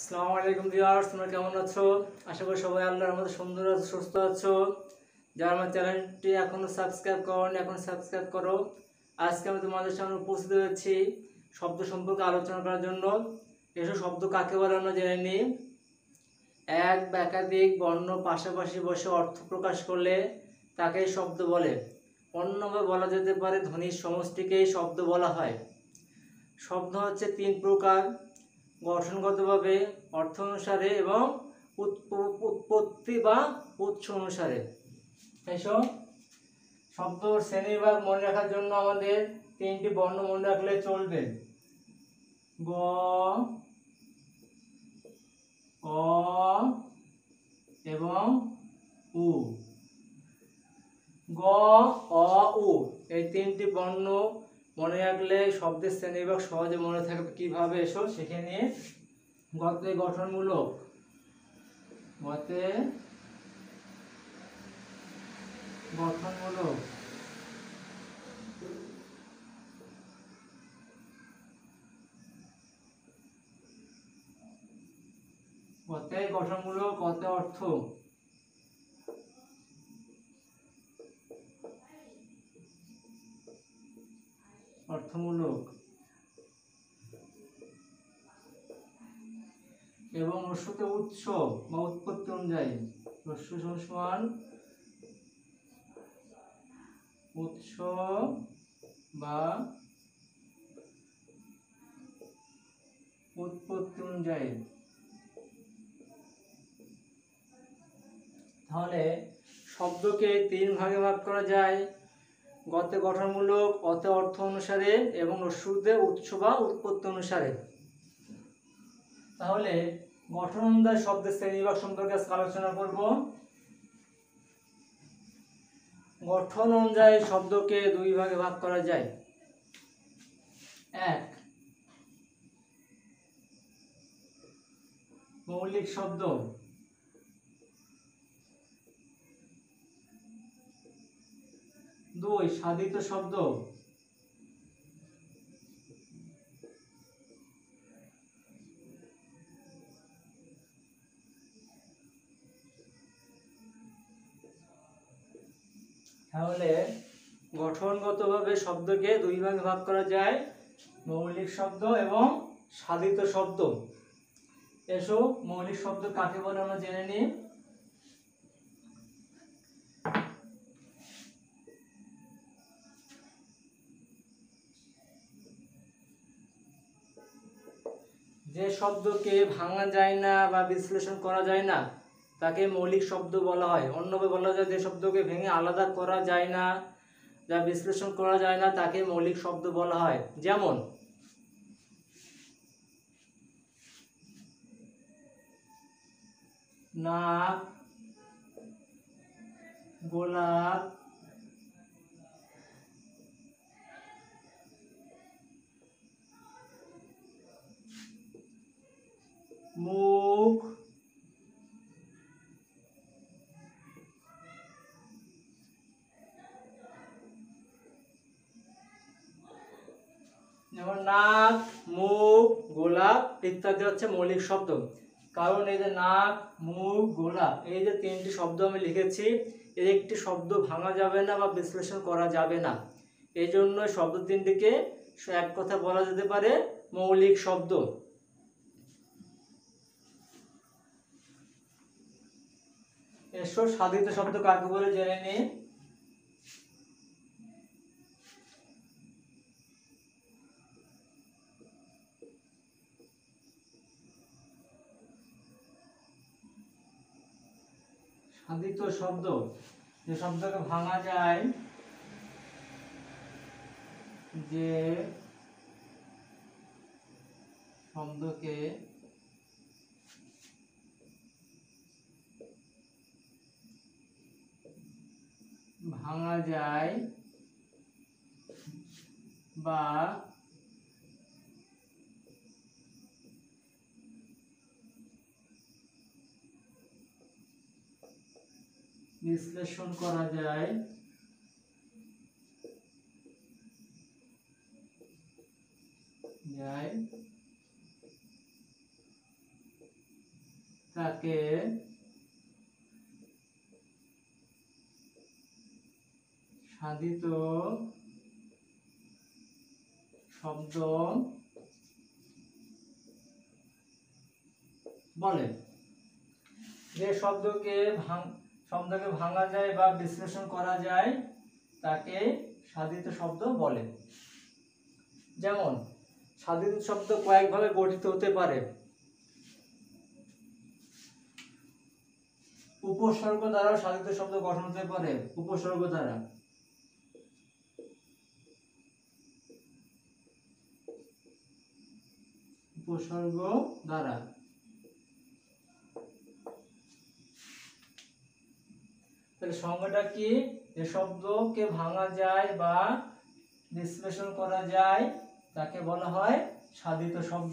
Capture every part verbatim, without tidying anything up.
আসসালামু আলাইকুম ভিউয়ার্স, তোমরা কেমন আছো? আশা করি সবাই আল্লাহর রহমতে সুন্দর আছো, সুস্থ আছো। যারা আমার চ্যানেলটি এখনো সাবস্ক্রাইব করোনি, এখন সাবস্ক্রাইব করো। আজকে আমি তোমাদের সামনে উপস্থিত হয়েছি শব্দ সম্পর্কে আলোচনা করার জন্য। এসব শব্দ কাকে বলে আমরা জেনে নিই। এক বা একাধিক বর্ণ পাশাপাশি বসে অর্থ প্রকাশ করলে তাকে শব্দ বলে। অন্যভাবে বলা যেতে পারে ধ্বনির সমষ্টিকেই শব্দ বলা হয়। শব্দ হচ্ছে তিন প্রকার: গঠনগতভাবে, অর্থ অনুসারে এবং উৎপত্তি বা উৎস অনুসারে। এসব শব্দ শ্রেণীবিভাগ মনে রাখার জন্য আমাদের তিনটি বর্ণ মনে রাখলে চলবে: গ, অ এবং উ। গ, অ, উ এই তিনটি বর্ণ মনে রাখলে শব্দের শ্রেণীবিভাগ সহজে মনে থাকবে। কিভাবে এসো শিখে নিয়ে। গতে গঠনমূলক, গতে গঠনমূলক, গতে গঠনমূলক, গতে অর্থ, অর্থমূলক এবং রস্যতে উৎস বা উৎপত্তি অনুযায়ী। রস্য সমান উৎস বা উৎপত্তি অনুযায়ী। তাহলে শব্দকে তিন ভাগে ভাগ করা যায়: গতে গঠনমূলক, অতে অর্থ অনুসারে এবং রস্যতে উৎস বা উৎপত্তি অনুসারে। তাহলে গঠন অনুযায়ী শব্দের শ্রেণীবিভাগ সম্পর্কে আজকে আলোচনা করব। গঠন অনুযায়ী শব্দকে দুই ভাগে ভাগ করা যায়: এক, মৌলিক শব্দ; দুই, সাধিত শব্দ; তাহলে গঠনগতভাবে শব্দকে দুই ভাগে ভাগ করা যায়: মৌলিক শব্দ এবং সাধিত শব্দ। এসো মৌলিক শব্দ কাকে বলে আমরা জেনে নিই। যে শব্দকে ভাঙা যায় না বা বিশ্লেষণ করা যায় না তাকে মৌলিক শব্দ বলা হয়। অন্যভাবে বলা যায় যে শব্দকে ভেঙে আলাদা করা যায় না, যা বিশ্লেষণ করা যায় না, তাকে মৌলিক শব্দ বলা হয়। যেমন নাক, গোলাপ, মুখ, যেমন নাক, মুখ, গোলাপ ইত্যাদি হচ্ছে মৌলিক শব্দ। কারণ এই যে নাক, মুখ, গোলাপ এই যে তিনটি শব্দ আমি লিখেছি, এর একটি শব্দ ভাঙা যাবে না বা বিশ্লেষণ করা যাবে না। এই জন্য শব্দ তিনটিকে এক কথা বলা যেতে পারে মৌলিক শব্দ। এসো সাধিত শব্দ কাকে বলে জেনে নিই। সাধিত শব্দ যে শব্দকে ভাঙা যায়, যে শব্দকে ভাঙা যায় বা বিশ্লেষণ করা যায় যায় তাকে সাধিত শব্দ বলে। যে শব্দকে ভাঙ শব্দকে ভাঙা যায় বা বিশ্লেষণ করা যায় তাকে সাধিত শব্দ বলে। যেমন সাধিত শব্দ কয়েকভাবে গঠিত হতে পারে। উপসর্গ দ্বারা সাধিত শব্দ গঠন হতে পারে। উপসর্গ দ্বারা উপসর্গ দ্বারা তাহলে সংজ্ঞাটা কি? যে শব্দকে ভাঙা যায় বা বিশ্লেষণ করা যায় তাকে বলা হয় সাধিত শব্দ।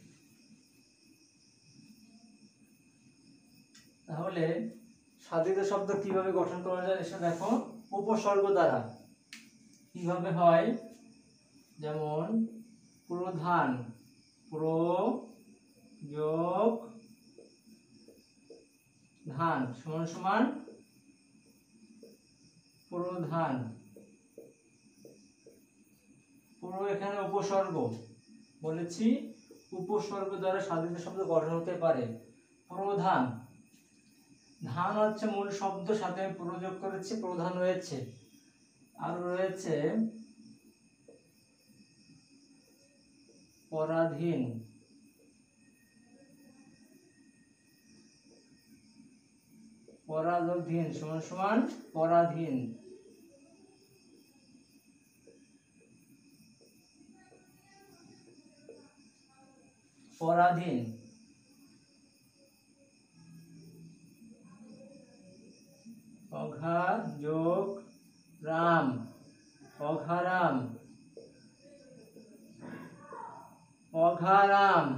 তাহলে সাধিত শব্দ কিভাবে গঠন করা যায় এসে দেখো। উপসর্গ দ্বারা কিভাবে হয়? যেমন প্রধান, প্র যোগ ধান সমান সমান প্রধান। পুরো এখানে উপসর্গ বলেছি, উপসর্গ দ্বারা সাধিত শব্দ গঠন হতে পারে। প্রধান, ধান হচ্ছে মূল শব্দ, সাথে আমি প্রযোগ করেছি, প্রধান রয়েছে। আর রয়েছে পরাধীন, পরাধীন সমান সমান পরাধীন। পরাধীন অঘা যোগ রাম, অঘারাম, অঘারাম।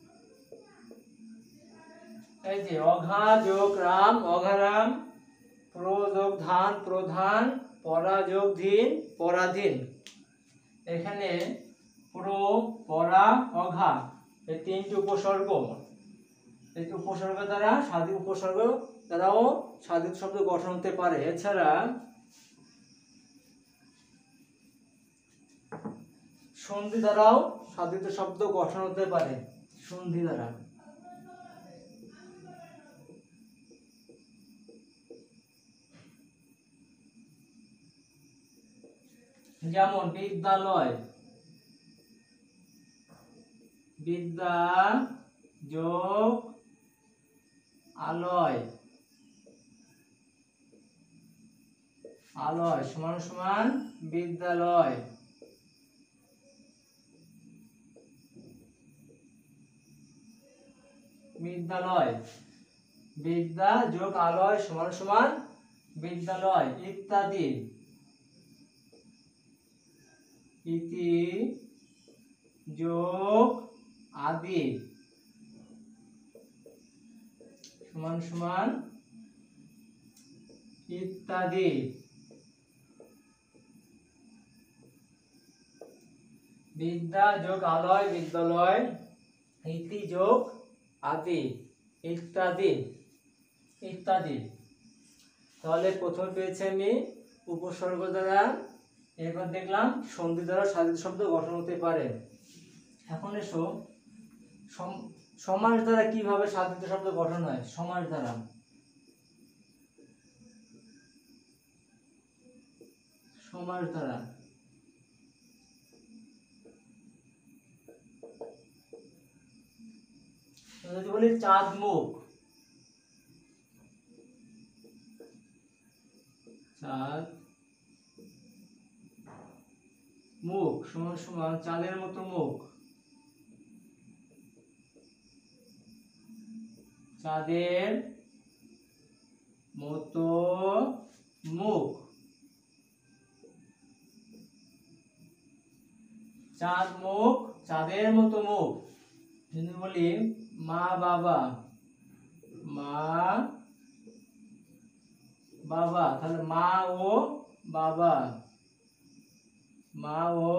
এই যে অঘা যোগ রাম, অঘারাম, প্র যোগ ধান, প্রধান, পরা যোগ ধীন, পরাধীন। এখানে প্র, পরা, অঘা এই তিনটি উপসর্গ। এই উপসর্গ দ্বারা সাধিত উপসর্গ দ্বারাও সাধিত শব্দ গঠন হতে পারে। এছাড়া সন্ধি দ্বারাও সাধিত শব্দ গঠন হতে পারে। সন্ধি দ্বারা যেমন বিদ্যালয়, বিদ্যা যোগ আলয়, আলয় সমান সমান বিদ্যালয়। বিদ্যালয়, বিদ্যা যোগ আলয় সমান সমান বিদ্যালয়। ইত্যাদি, ইতি যোগ আদি সমান সমান ইত্যাদি। বিদ্যা যোগ আলয় বিদ্যালয়, ইতি যোগ আদি ইত্যাদি ইত্যাদি। তাহলে প্রথম পেয়েছি আমি উপসর্গ দ্বারা, এরপর দেখলাম সন্ধি দ্বারা সাধিত শব্দ গঠন হতে পারে। এখন এসো সমাস দ্বারা কিভাবে সাধিত শব্দ গঠন হয়। সমাস দ্বারা সমাস দ্বারা যদি বলি চাঁদ মুখ, চাঁদ মুখ সমান সমান চাঁদের মতো মুখ, চাঁদের মতো মুখ। চাঁদ মুখ, চাঁদের মতো মুখ। যদি বলি মা বাবা, মা বাবা তাহলে মা ও বাবা, মা ও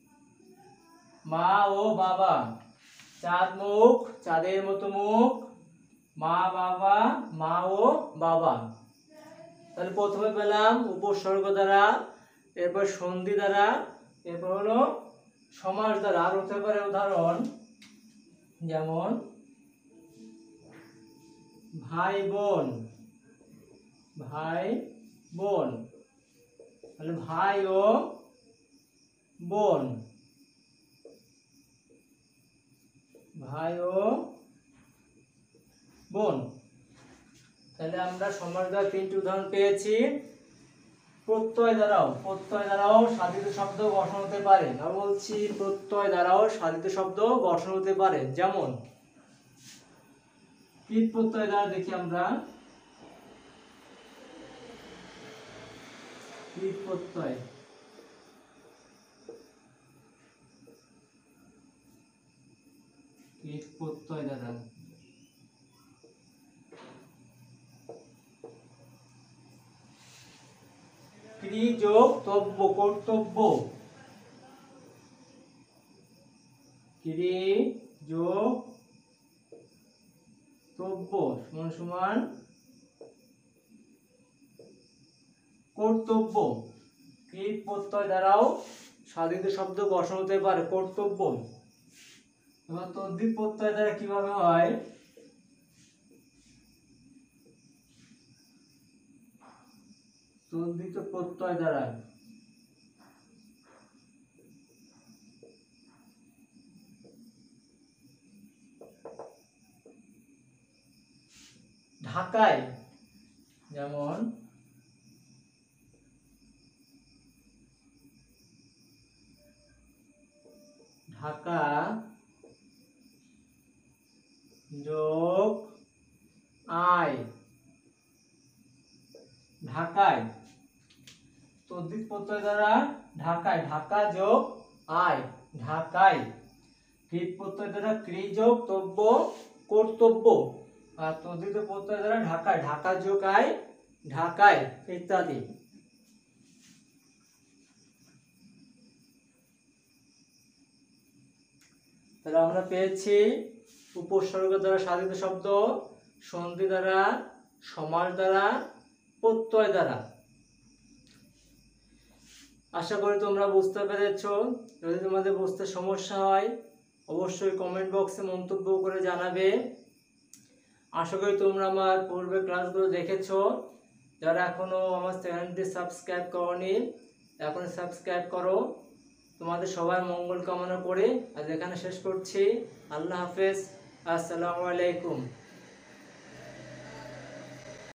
মা ও বাবা। চাঁদ মুখ, চাঁদের মতো মুখ, মা বাবা, মা ও বাবা। তাহলে প্রথমে পেলাম উপসর্গ দ্বারা, এরপর সন্ধি দ্বারা, এরপর হলো সমাস দ্বারা। আর হতে পারে উদাহরণ যেমন ভাই বোন, ভাই বোন, তাহলে ভাই ও বোন, ভাই ও বোন। তাহলে আমরা সমাস দ্বারা তিনটি উদাহরণ পেয়েছি। প্রত্যয় দ্বারাও, প্রত্যয় দ্বারাও সাধিত শব্দ গঠন হতে পারে। আমি বলছি প্রত্যয় দ্বারাও সাধিত শব্দ গঠন হতে পারে। যেমন কৃত প্রত্যয় দ্বারা দেখি আমরা, কৃত প্রত্যয়, কৃত প্রত্যয় দ্বারা ক্রি যোগ তব্য, কর্তব্য, ক্রি যোগ তব্য সমান সমান কর্তব্য। কৃত প্রত্যয় দ্বারাও সাধিত শব্দ গঠন হতে পারে, কর্তব্য। এবার তদ্ধিত প্রত্যয় দ্বারা কিভাবে হয়, তদ্ধিত প্রত্যয় দ্বারা ঢাকায়, যেমন ঢাকা যোগ আয়, ঢাকায়। তদ্ধিত প্রত্যয় দ্বারা ঢাকায়, ঢাকা যোগ আয়, ঢাকায়। কৃত প্রত্যয় দ্বারা ক্রি যোগ তব্য, কর্তব্য। আর তদ্ধিত প্রত্যয় দ্বারা ঢাকায়, ঢাকা যোগ আয়, ঢাকায়, ইত্যাদি। তাহলে আমরা পেয়েছি উপসর্গ দ্বারা সাধিত শব্দ, সন্ধি দ্বারা, সমাস দ্বারা, প্রত্যয় দ্বারা। আশা করি তোমরা বুঝতে পেরেছ। যদি তোমাদের বুঝতে সমস্যা হয় অবশ্যই কমেন্ট বক্সে মন্তব্য করে জানাবে। আশা করি তোমরা আমার পূর্বে ক্লাসগুলো দেখেছো। যারা এখনো আমার চ্যানেলটি সাবস্ক্রাইব করোনি এখন সাবস্ক্রাইব করো। তোমাদের সবার মঙ্গল কামনা করে আজ এখানে শেষ করছি। আল্লাহ হাফেজ, আসসালামু আলাইকুম।